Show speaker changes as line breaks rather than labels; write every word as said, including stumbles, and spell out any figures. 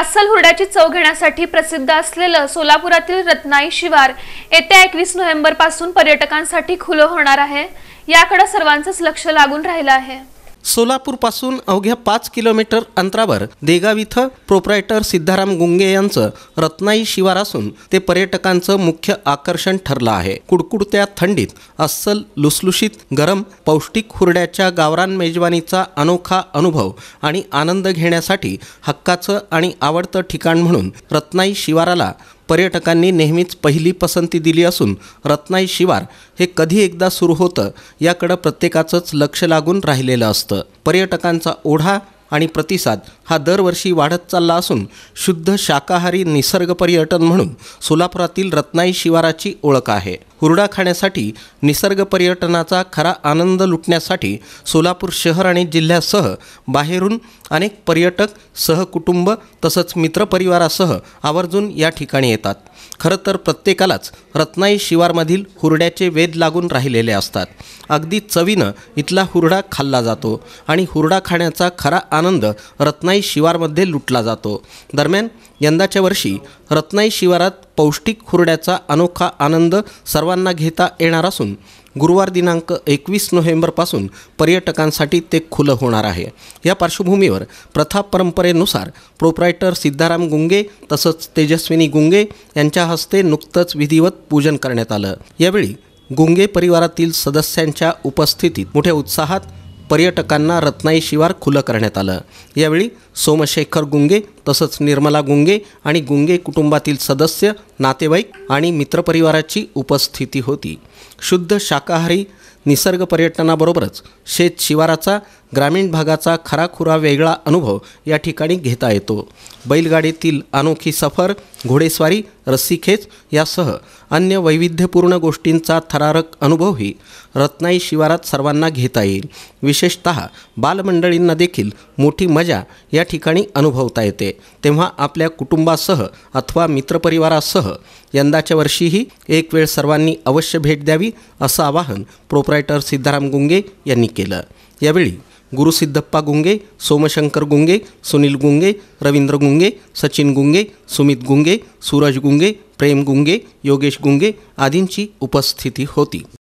अस्सल हुरड्याची चव घेण्यासाठी प्रसिद्ध असलेलं सोलापुरातील रत्नाई शिवार येत्या एकवीस नोव्हेंबर पासून पर्यटकांसाठी खुलं होणार आहे। याकडे सर्वांचंच लक्ष लागून राहिलं आहे।
सोलापूर पासून अवघ्या पाच किलोमीटर अंतरावर देगाव इथं प्रोप्रायटर सिद्धाराम गुंगे यांचं रत्नाई शिवार असून ते पर्यटकांचं मुख्य आकर्षण ठरलं आहे। कुडकुडत्या थंडीत अस्सल लुसलुशीत गरम पौष्टिक हुरड्याच्या गावरान मेजवानीचा अनोखा अनुभव आणि आनंद घेण्यासाठी हक्काचं आणि आवडतं ठिकाण म्हणून रत्नाई शिवाराला पर्यटकांनी नेहमीच पहिली पसंती दिली असून रत्नाई शिवार हे कधी एकदा सुरू होतं याकडे प्रत्येकाचंच लक्ष लागून राहिलेलं असतं। पर्यटकांचा ओढा आणि प्रतिसाद हा दरवर्षी वाढत चालला असून शुद्ध शाकाहारी निसर्ग पर्यटन म्हणून सोलापुरातील रत्नाई शिवाराची ओळख आहे। हुरडा खाण्यासाठी निसर्ग पर्यटनाचा खरा आनंद लुटण्यासाठी सोलापूर शहर आणि जिल्ह्यासह बाहेरून अनेक पर्यटक सहकुटुंब तसंच मित्रपरिवारासह आवर्जून या ठिकाणी येतात। खरं तर प्रत्येकालाच रत्नाई शिवारमधील हुरड्याचे वेध लागून राहिलेले असतात। अगदी चवीनं इथला हुरडा खाल्ला जातो आणि हुरडा खाण्याचा खरा आनंद रत्नाई शिवारमध्ये लुटला जातो। दरम्यान यंदाच्या वर्षी रत्नाई शिवारात पौष्टिक हुरड्याचा अनोखा आनंद सर्वांना घेता येणार असून गुरुवार दिनांक एकवीस नोव्हेंबरपासून पर्यटकांसाठी ते खुलं होणार आहे। या पार्श्वभूमीवर प्रथा परंपरेनुसार प्रोप्रायटर सिद्धाराम गुंगे तसंच तेजस्विनी गुंगे यांच्या हस्ते नुकतंच विधिवत पूजन करण्यात आलं। यावेळी गुंगे परिवारातील सदस्यांच्या उपस्थितीत मोठ्या उत्साहात पर्यटकांना रत्नाई शिवार खुलं करण्यात आलं। यावेळी सोमशेखर गुंगे तसंच निर्मला गुंगे आणि गुंगे कुटुंबातील सदस्य नातेवाईक आणि मित्रपरिवाराची उपस्थिती होती। शुद्ध शाकाहारी निसर्ग पर्यटनाबरोबरच शेत शिवाराचा ग्रामीण भागाचा खराखुरा वेगळा अनुभव या ठिकाणी घेता येतो। बैलगाडीतील अनोखी सफर, घोडेस्वारी, रस्सीखेच यासह अन्य वैविध्यपूर्ण गोष्टींचा थरारक अनुभवही रत्नाई शिवारात सर्वांना घेता येईल। विशेषतः बालमंडळींना देखील मोठी मजा या ठिकाणी अनुभवता येते। तेव्हा आपल्या कुटुंबासह अथवा मित्रपरिवारासह यंदाच्या वर्षीही एक वेळ सर्वांनी अवश्य भेट द्यावी असं आवाहन प्रोप्रायटर सिद्धाराम गुंगे यांनी केलं। यावेळी गुरुसिद्धप्पा गुंगे, सोमशंकर गुंगे, सुनील गुंगे, रवींद्र गुंगे, सचिन गुंगे, सुमित गुंगे, सूरज गुंगे, प्रेम गुंगे, योगेश गुंगे आदींची उपस्थिती होती।